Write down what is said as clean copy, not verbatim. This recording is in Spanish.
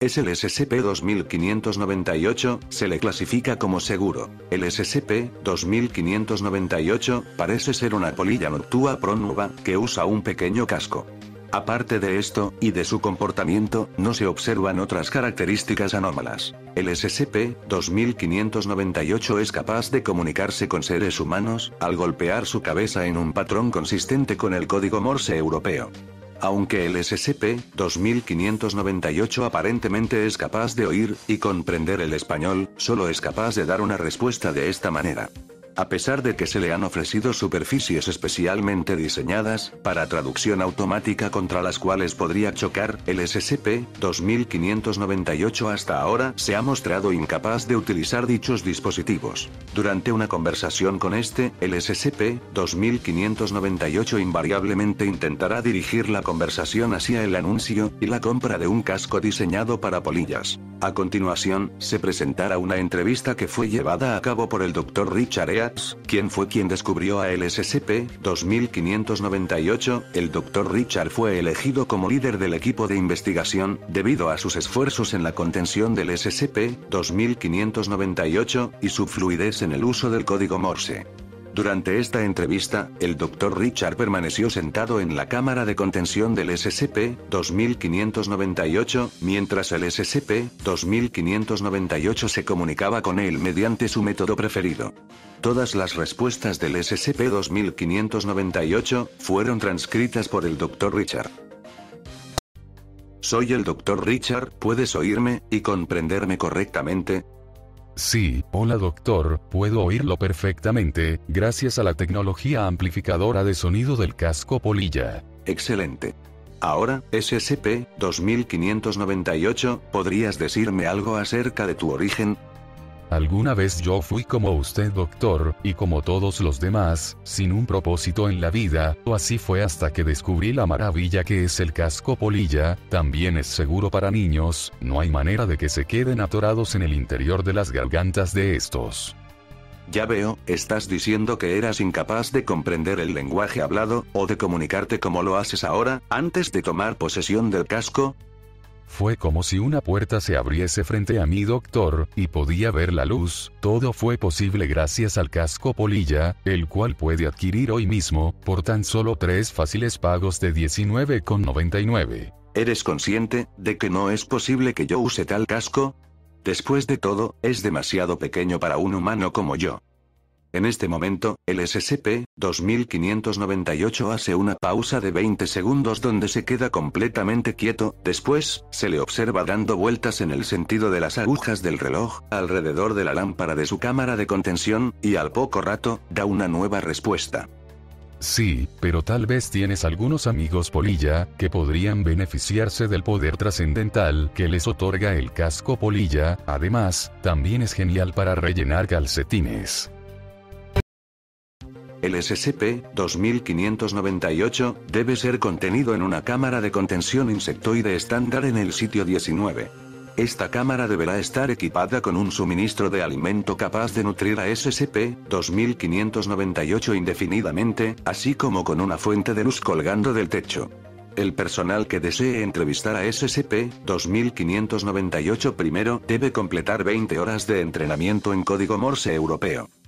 Es el SCP-2598, se le clasifica como seguro. El SCP-2598 parece ser una polilla Noctua pronuba, que usa un pequeño casco. Aparte de esto, y de su comportamiento, no se observan otras características anómalas. El SCP-2598 es capaz de comunicarse con seres humanos, al golpear su cabeza en un patrón consistente con el código Morse europeo. Aunque el SCP-2598 aparentemente es capaz de oír y comprender el español, solo es capaz de dar una respuesta de esta manera. A pesar de que se le han ofrecido superficies especialmente diseñadas para traducción automática contra las cuales podría chocar, el SCP-2598 hasta ahora se ha mostrado incapaz de utilizar dichos dispositivos. Durante una conversación con el SCP-2598 invariablemente intentará dirigir la conversación hacia el anuncio y la compra de un casco diseñado para polillas. A continuación, se presentará una entrevista que fue llevada a cabo por el Dr. Richard Eads, quien fue quien descubrió a el SCP-2598. El Dr. Richard fue elegido como líder del equipo de investigación, debido a sus esfuerzos en la contención del SCP-2598, y su fluidez en el uso del código Morse. Durante esta entrevista, el Dr. Richard permaneció sentado en la cámara de contención del SCP-2598, mientras el SCP-2598 se comunicaba con él mediante su método preferido. Todas las respuestas del SCP-2598 fueron transcritas por el Dr. Richard. Soy el Dr. Richard, ¿puedes oírme y comprenderme correctamente? Sí, hola doctor, puedo oírlo perfectamente, gracias a la tecnología amplificadora de sonido del casco polilla. Excelente. Ahora, SCP-2598, ¿podrías decirme algo acerca de tu origen? Alguna vez yo fui como usted doctor, y como todos los demás, sin un propósito en la vida, o así fue hasta que descubrí la maravilla que es el casco polilla. También es seguro para niños, no hay manera de que se queden atorados en el interior de las gargantas de estos. Ya veo, estás diciendo que eras incapaz de comprender el lenguaje hablado, o de comunicarte como lo haces ahora, antes de tomar posesión del casco. Fue como si una puerta se abriese frente a mí doctor, y podía ver la luz. Todo fue posible gracias al casco polilla, el cual puede adquirir hoy mismo, por tan solo 3 fáciles pagos de $19,99. ¿Eres consciente de que no es posible que yo use tal casco? Después de todo, es demasiado pequeño para un humano como yo. En este momento, el SCP-2598 hace una pausa de 20 segundos donde se queda completamente quieto. Después, se le observa dando vueltas en el sentido de las agujas del reloj, alrededor de la lámpara de su cámara de contención, y al poco rato, da una nueva respuesta. Sí, pero tal vez tienes algunos amigos polilla, que podrían beneficiarse del poder trascendental que les otorga el casco polilla. Además, también es genial para rellenar calcetines. El SCP-2598 debe ser contenido en una cámara de contención insectoide estándar en el sitio 19. Esta cámara deberá estar equipada con un suministro de alimento capaz de nutrir a SCP-2598 indefinidamente, así como con una fuente de luz colgando del techo. El personal que desee entrevistar a SCP-2598 primero debe completar 20 horas de entrenamiento en código Morse europeo.